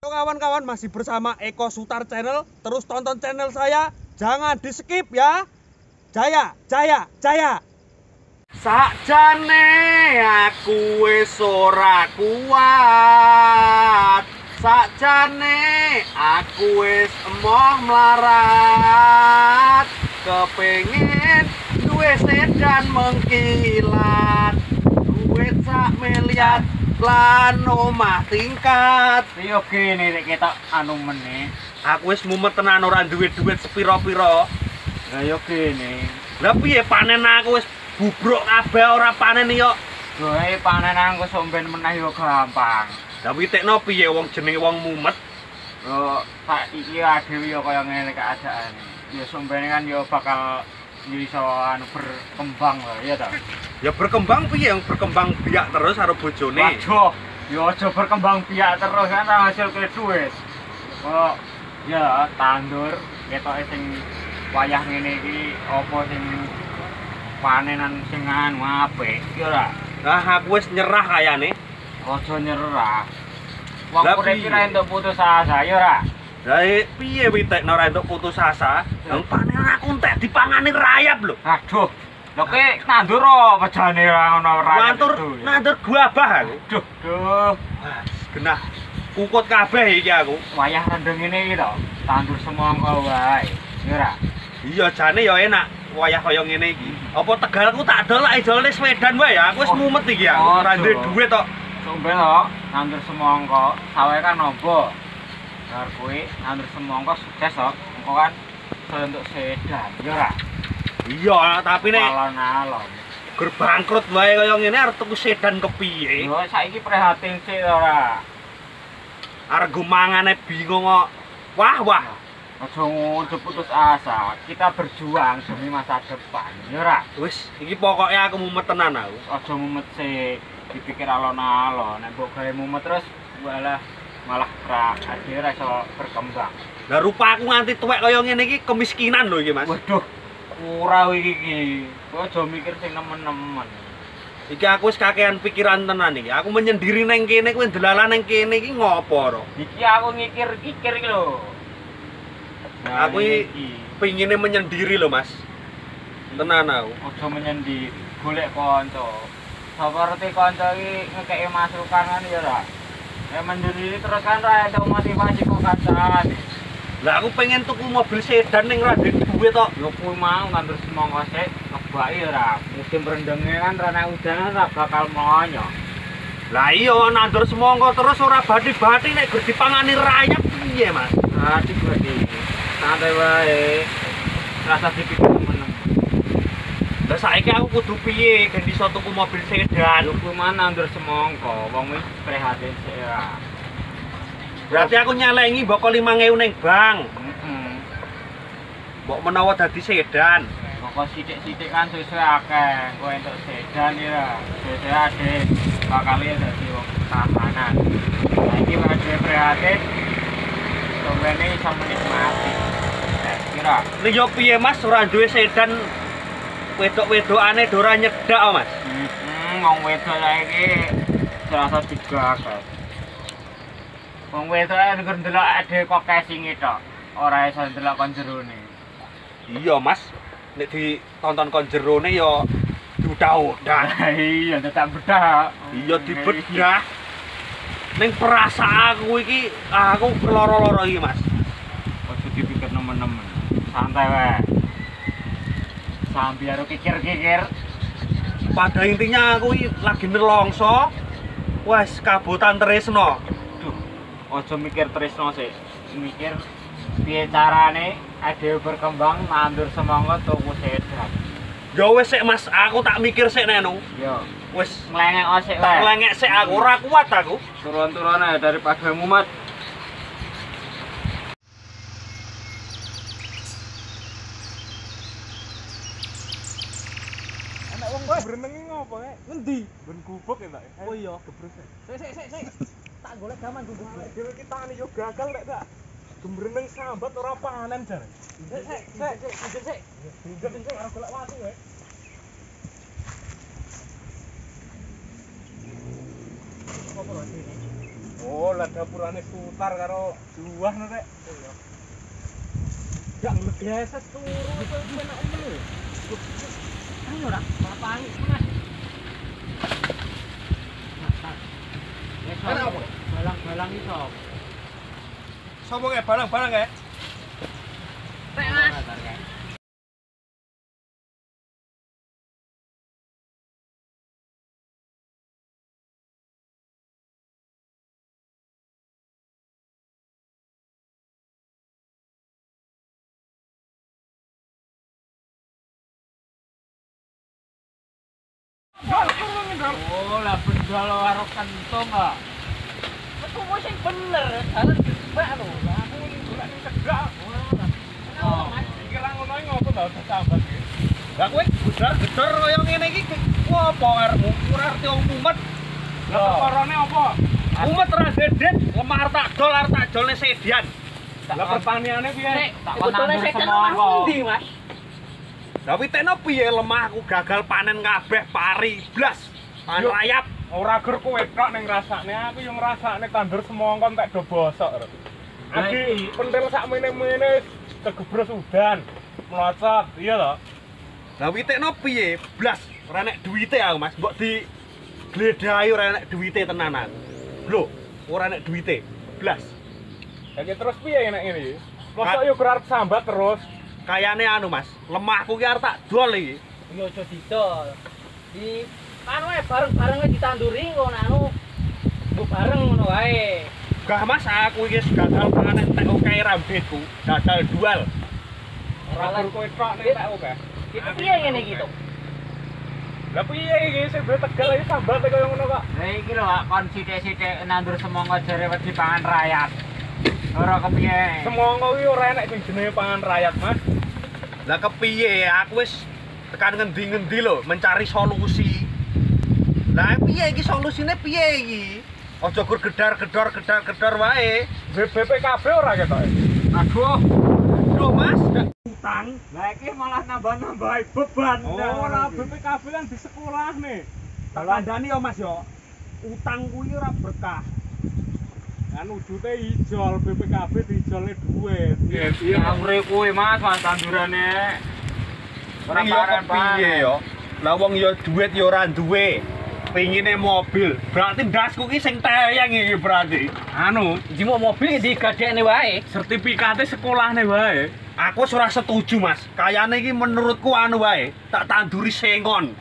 Kawan-kawan, masih bersama Eko Sutar Channel. Terus tonton channel saya, jangan di skip ya. Jaya, jaya, jaya. Sakjane aku wis ora kuat. Sakjane aku wis emoh melarat. Kepengin duwe sedan mengkilat. Duit sak miliar lan omah tingkat. Iya gini nek ketok anu meneh. Aku wis mumet tenan ora duit-duit sepiro-piro. Lah yo gini. Lah piye panen aku wis bubruk kabeh ora panen yo. Goe panen aku somben meneh yo gampang. Lah witekno piye wong jenenge wong mumet? Yo saiki dhewe yo kaya ngene keadaane. Yo somben kan yo bakal iso anu berkembang lah ya ta. Ya berkembang piye yang berkembang biak terus karo bojone. Waduh, yo aja berkembang biak terus kan hasil ke duit. Kok ya tandur ketoke sing wayah ngene iki apa sing panenan sing anu apik ya ora. Lah aku wis nyerah kayane. Aja nyerah. Wong Lah, urip piye? kira entuk putus asa ya ora. Lah piye witekno ora entuk putus asa? Wong panen aku entek dipangani rayap lho. Aduh. Lho ki nandur apa jane ora ono rayap. Nandur guabah aku. Duh. Genah kukut kabeh iki aku. Wayah rendeng ngene iki to. Tandur semangka wae. Ya ora. Iya jane ya enak wayah kaya ngene iki. Apa Tegalku tak dolak idole sedan wae ya. Aku wis mumet iki ya. Ora duwe duit tok. Somben to, nandur semangka, sawe kan nopo. Bar kuwi nandur semangka sukses to. Engko kan iso entuk sedan, ya ora. Iya, tapi nek Alon-alon. ger bangkrut wae kaya ngene arep tuku sedan kepiye? Yo saiki prihatin sik ora. Arep mangane bingung kok. Wah. Aja ngudu putus asa. Kita berjuang demi masa depan, ya ora. Wis, iki pokoke aku mumet tenan aku. Aja mumet sik, dipikir alon-alon. Nek mbok gawe mumet terus malah akhirnya ora iso berkembang. Lah rupaku nganti tuwek kaya ngene iki kemiskinan lho iki, Mas. Waduh, ora iki. Kowe aja mikir sing nemen-nemen. Iki aku wis kakean pikiran tenan iki. Aku menyendiri nang kene kowe ndelalan nang kene iki ngopo ro? Iki aku ngikir-ikir iki lho. Aku iki pengine menyendiri lho, Mas. Tenan aku. Aja menyendiri, golek kanca. Saperti kanca iki ngekeki masukan kan ya ora. Menyendiri terus kan ora entuk motivasi kok kancane. Lah aku pengen tuku mobil sedan ning ora duwe duit tok. Yo kuwi mau nandur semangka sik, ngebaki ora. Musim rendenge kan rene udan ora bakal monyo. Lah iya nandur semangka terus ora bati-bati nek gur dipangani rayap piye, Mas? Adik berarti. Santai wae. Rasa dipikir temen-temen. Lah saiki aku kudu piye gen iso tuku mobil sedan? Yo kuwi mau nandur semangka, wong wis prihatin sik ora. Berarti aku nyelengi mbok 5.000 ning bank. Heeh. Mbok menawa dadi sedan. Pokok sithik-sithik kan suwe akeh, kowe entuk sedan ya. Dhewe ade bakal ya dadi wong tahanan. Saiki wae dhewe prihatin. Sombene iso menikmati. Kira. Lha yo piye Mas ora duwe sedan wedok-wedokane do ora nyedak, Mas. Wong wedok saiki serasa digagas. Wong wedok nek ndelok ade kok casinge tok. Ora iso ndelok kon jerone. Iya, Mas. Nek ditonton kon jerone yo diudah-udah. Iya, tetap bedah. Iya dibedah. Ning perasaanku iki aku loro-loro iki, Mas. Aja dipikir nemen-nemen. Santai wae. Sambil karo kikir-kikir. Pada intinya aku iki lagi nelongso. Wes kabutan tresno. Duh, aja mikir tresno sik. Mikir piye carane dhewe berkembang nandur semangka tuku sedan. Ya wis sik Mas, aku tak mikir sik nenu. Yo, Wis nglengek sik tak wae. lengek sik aku ora kuat aku. Turun-turun ae daripada mumet. Enak wong berenengi ngopo kae? Ngendi? Ben gubuk ya, Pak. Oh iya, gebrek. Sik. Tak golek gaman gubuk. Dhewe iki tangane yo gagal nek tak gemreneng sambat ora panen jare. Sik. Sik, ora golek watu wae. Apa lho ini? Oh, lah dapurane Sutar karo Juwah no rek. Gak nglegeses turu itu enak men. Ayo ora, papani Mas. Ana apa? Balang-balang iso. Sopo kae balang-balang kae? Rek Mas. Oh, lah bendal karo kentung kok. Ketemu sing bener, jalan jebak lho. Lah aku iki golek ning cedhak. Oh, Mas, Iki ra ngono ngopo to sambat iki. Lah kowe gedar-gedar kaya ngene iki ku apa karepmu? Ora arti wong mumet. Lah perkarane apa? Mumet ra dedet, lemah arep tak dolne sedian. Lah pertaniane piye? tak konandur semua kok. Mas? Lah witekno piye lemah aku gagal panen kabeh pari blas. Panen Yo. rayap. Ora ger kowe tok ning ngrasakne, aku yo ngrasakne tandur semongko entek do bosok. Agi pentil sak mene-mene kegebros udan. Melocot, iya to? Lah witekno piye blas. Ora nek duwite aku Mas, mbok di gledhahi ora nek duwite tenanan. Lho, ora nek duwite blas. Ya terus piye nek ngene iki? Mosok yo ora arep sambat terus. Kayane anu Mas, lemahku ki arep tak dol iki. Yo aja didol. Di anu bareng-bareng ditanduri ngono anu. Mbok bareng ngono wae. Gah Mas, aku iki gagal panen tek oke rambutku, gagal dual. Ora ger kowe tok nek tak oke. Itu piye ngene iki to? Lah piye iki sing Tegal iki sambat kaya ngono kok. Lah iki lho, Pak, kon sithik-sithik nandur semangka jare wedi pangan rakyat. Ora kepiye? Semongko iki ora enek sing jenenge pangan rakyat, Mas. Lah kepiye aku wis tekan ngendi-ngendi lho mencari solusi. Lah piye iki solusine piye iki? Aja gur gedar wae. BPKB ora ketoke. Aduh, Lho Mas, utang. Lah iki malah nambah-nambahi beban. Oh, ora BPKB kan di sekolah nih. tak kandhani yo Mas yo. Utang kuwi ora berkah. Kan wujute ijol, BPKB diijolne duit. Iya, amre kuwi Mas, tandurane. Ora piye yo. Lah wong yo duit yo ora duwe. Pengine mobil. Berarti ndasku ki sing teyeng iki berarti. Anu, Iki mau mobil digadekne wae. sertifikate sekolahne wae. Aku wis ora setuju Mas. Kayane iki menurutku anu wae, tak tanduri sengon.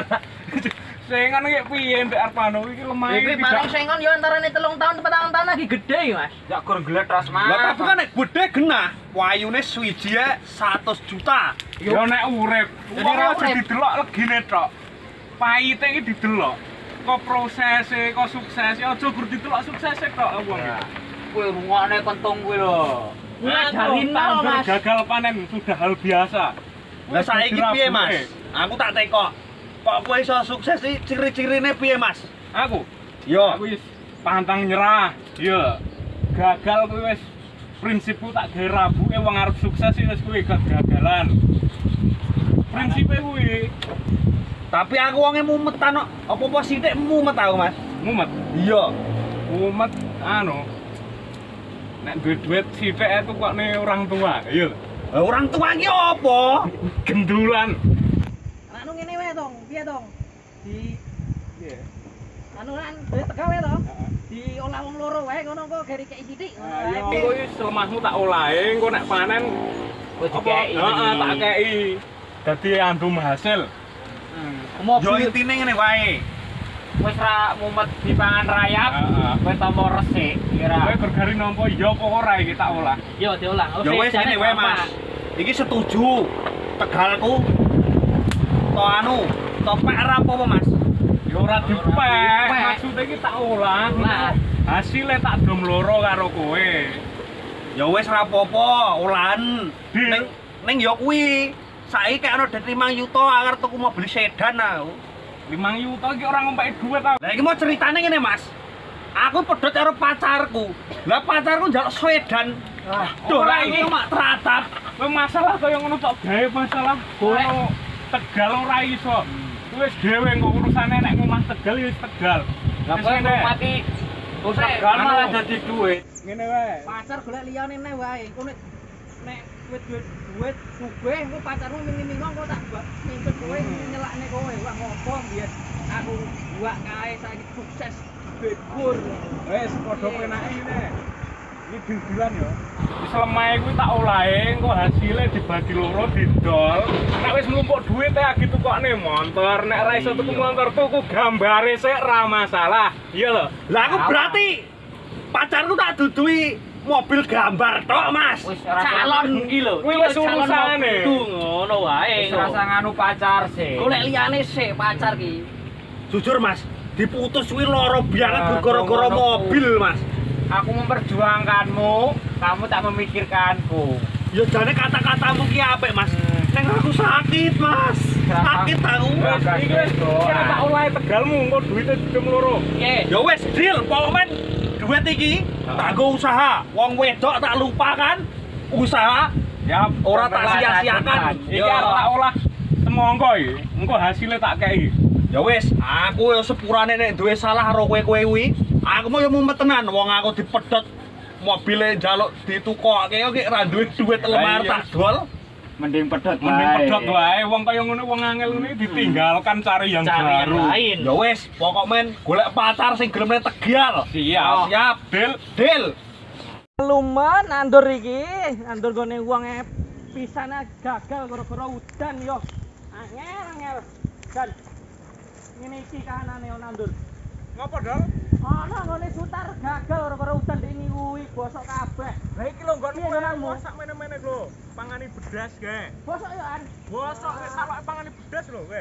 Sengan iki piye mbek arep anu iki lemah Iki paling sengon yo antarane 3 tahun 4 tahun lagi gede ya, Mas. Ya gur gletras Mas. Lah tapi kan nek gede genah, wayune swiji 100 juta. Yo nek urip, Jadi ora ora aja urip. didelok legine tok. Pahite iki didelok. Kok prosese, kok suksese, aja gur didelok suksese tok wong iki. Kuwi rungokne kentung kuwi lho. Ngajarin no, Tandur Mas. gagal panen sudah hal biasa. Lah saiki piye Mas? Aku tak tekok. Kok kowe iso sukses iki ciri-cirine piye Mas? Aku, Yo. aku wis pantang nyerah. Iya. Gagal kuwi wis prinsipku tak gawe rabuke wong arep sukses iki wis kuwi kegagalan. Prinsipe kuwi Tapi aku wonge mumetan kok. Apa-apa sithik mumet aku Mas. mumet. Iya. Mumet anu. Nek duit-duit sithik itu kok nih orang tua. Iya. Lah orang tua iki apa? Gendulan. Anu ngene wae dong, piye dong? Di Iya. anu kan duit tegawe to. Diolah wong loro wae ngono kok gari kei sithik. Ayo, engko wis lemahmu tak olahe, engko nek panen Wis dikeki. Heeh, tak kei. Dadi andum hasil. Yo Mobil intine ngene wae. Wis ra mumet dipangan rayap. Heeh. Wis tampa resik, kira. Kowe gergari nampa iya apa ora iki tak olah. yo diolah. Yo wis ngene wae Mas. Iki setuju. Tegalku to anu, to PR apa Mas? Ya ora dipek, dipek. maksude iki tak olah. Olah. Hasilnya tak dom loro karo kowe. Ya wis ora apa-apa, olahan. Deal. Ning ya kuwi. Saiki kek ana det 5 juta arep tuku mobil sedan aku. 5 juta iki ora ngompeki duit ta. Lah iki mau ceritane ngene Mas. Aku pedhot karo pacarku. Lah pacarku njaluk sedan. Duh, ora lah iki. iki mak teratap. Kowe masalah kaya ngono tok gawe masalah kono Tegal ora iso. Wis dhewe engko urusane nek ngomah Tegal ya wis Tegal. Lah kowe ngurmati Tegal malah dadi duit. Ngene wae. Pacar golek liyane neh wae. Engko nek kowe duit sugih engko pacarmu mini-mini engko tak mintut kowe nyelakne kowe. Wah ngopo biyen aku buak kae saiki sukses bekur. Wes padha penake ngene. Iki bil-bilan ya. Wis lemahe kuwi tak olahe engko hasilnya dibagi loro didol. Nek wis mlumpuk duit teh agi tukokne motor. Nek ra iso tuku motor tuku gambare sik ra masalah. Iya lho. Lah aku berarti pacarku tak dudui mobil gambar tok, Mas. Wis Calon iki lho. Kuwi wis urusane. Ngono wae. Wis rasa nganu pacar sih. Golek liyane sik pacar ki. Jujur, Mas, diputus kuwi loro banget gara-gara mobil, Mas. Aku memperjuangkanmu, kamu tak memikirkanku. Ya jane kata-katamu ki apik, Mas. Neng aku sakit, Mas. Sakit aku. Wes iki wis tak olahe tegalmu engko duite didem loro. Piye? Ya wis, deal. Pokoknya duit iki tak go usaha. Wong wedok tak lupa kan. Usaha Ya ora tak sia-siakan. Iki arep tak olah semongko iki. Engko hasilnya tak kei. Ya wis, aku ya sepurane nek duwe salah karo kowe kuwi, aku mau ya mumet tenan wong aku dipedhot mobile njaluk ditukokke yo ki ra duwe duit lemar iya. tak dol. Mending pedhot wae. Wong kaya ngono wong angel ngene ditinggalkan cari yang baru. Ya wis, pokok men golek pacar sing gelemne tegal. Siap. Siap, deal. Lumen nandur iki, nandur gone wong pisane gagal gara-gara udan yo. Angel. Dan ngene iki kahanane nandur. Ngopo, Dol? Ana gone sutar gagal gara-gara udan iki kuwi bosok kabeh. Lah iki lho nggon Piye donanmu? masak mene-mene lho. Pangani bedas kae. Bosok yo an. Bosok wis awake pangani bedas lho kowe.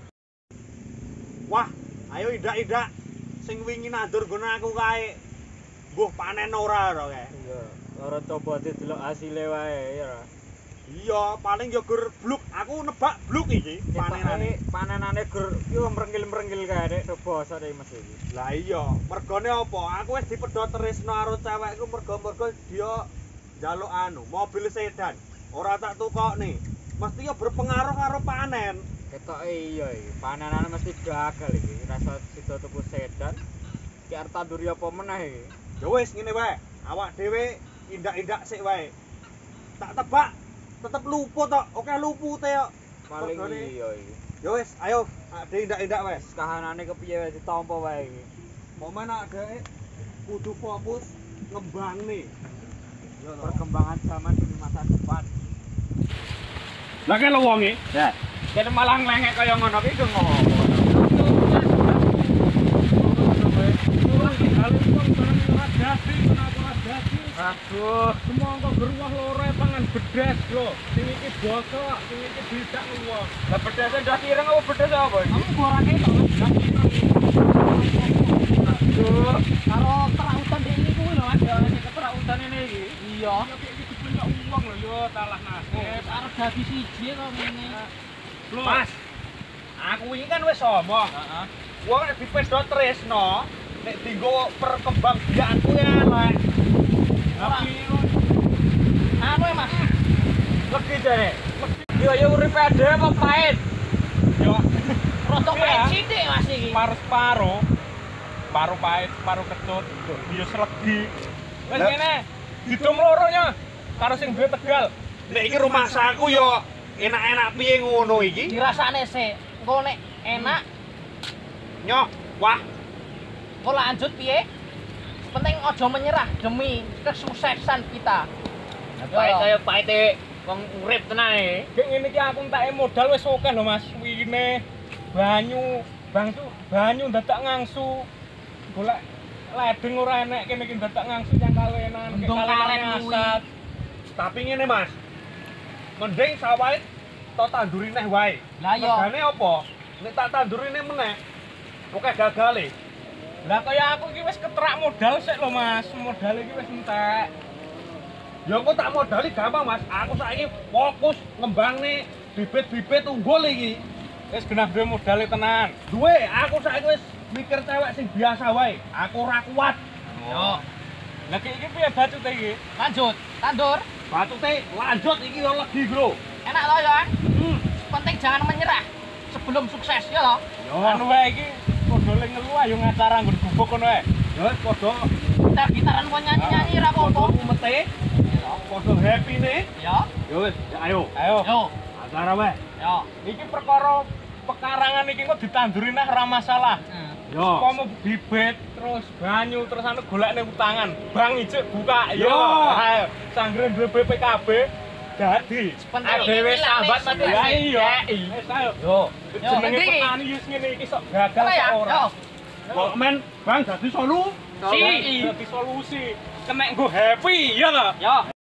Wah, ayo indak-indak sing wingi nandur nggon aku kae. Mbuh panen ora kae. Iya, ora coba delok hasile wae ya. Iya, paling yo gur bluk. Aku nebak bluk iki panenane. Panenane gur yo mrengil-mrengil kae nek bosok iki Mas iki. Lah iya, mergone apa? Aku wis dipedhot tresno karo cewekku mergo dia njaluk anu, mobil sedan. Ora tak tukokne. Mesti yo berpengaruh karo panen. Ketoke iya iki. Panenane mesti gagal iki. Rasa sida tuku sedan. Ki arep tanduri apa meneh iki? Ya wis ngene wae. Awak dhewe indak-indak sik wae. Tak tebak tetep luput tok. Oke lupute yo. Paling Mergone- iya iki. Ya wis, ayo ade indak-indak wis. Kahanane kepiye wis ditampa wae iki. Momen ade kudu fokus ngembangne. Yo to. Perkembangan zaman di masa depan. Lah kene wonge. Ya. Kene malah nglengek kaya ngono iki ku ngopo. Aduh, Semongko geruah loro pangan bedas lho. Sing iki bosok, sing iki tidak luwih. lah bedasnya ndak kireng apa bedas apa iki? Kamu borane to, Mas. Aduh, Karo terautan iki kuwi lho, Mas. ya sing keterautan ini iki. Iya. Tapi iki dipunya uang lho yo, talah nasib. Arep dadi siji kok ngene. Lho, Mas. Aku ini kan wis omong. Heeh. Wong nek dipedhot tresno, nek dienggo perkembangbiakanku ya elek. tapi Anu ya, Mas. Legi jane. Yo yo uripe ade apa pahit? yo Rotok Iya. pahit sithik, Mas iki. paru-paru. Paru pahit, paru kecut. Yo selegi. Wis Lah. ngene. Didom loronya karo sing duwe Tegal. Nek iki rumah saku yo enak-enak piye ngono iki? Dirasane sik. Engko nek enak, Nyoh, wah, engko lanjut piye? Penting aja menyerah demi kesuksesan kita. Pahit kaya pahite wong urip tenan iki. Gek ngene iki aku entake modal wis akeh lho Mas. Wine banyu dadak ngangsu. Golek ledeng ora enek kene iki dadak ngangsu yang kalenan. Untung kalen kuwi. asat. tapi ngene Mas. Mending sawah to tanduri neh wae. Lah iya. Regane apa? Nek tak tanduri neh meneh. Oke gagale. Lah kaya aku iki wis keterak modal sik lho Mas. Modal iki wis entek. Ya engko tak modali gampang Mas. Aku saiki fokus ngembangne bibit-bibit unggul iki. Wis genah duwe modal tenan. Duwe, aku saiki wis mikir cewek sing biasa wae. Aku ora kuat. Yo, Lah iki piye bacute iki? lanjut. Tandur. Batute lanjut iki yo legi, Bro. Enak loh ya. Penting jangan menyerah sebelum sukses ya loh. Anu wae iki kodole ngelu ayo ngacara nggon gubuk kono wae. Ya wis padha Gitar-gitaran kok nyanyi-nyanyi ra apa-apa. mete. Padha happy-ne. Ya. Ya wis, ayo. Ayo. Yo. Acara wae. Ya. Iki perkara pekarangan iki kok ditanduri nah ora masalah. Yo. Komo bibit terus banyu terus anu golekne utangan. Bang ijik buka. Yo. Ayo. Sanggren duwe BPKB dadi. Dhewe sambat mati. Ya iya. Wis ayo. Yo. Jenenge petani wis ngene iki sok gagal kok ora. Kok men Bang dadi solusi. Dadi solusi. Kenek nggo happy ya ta? Ya.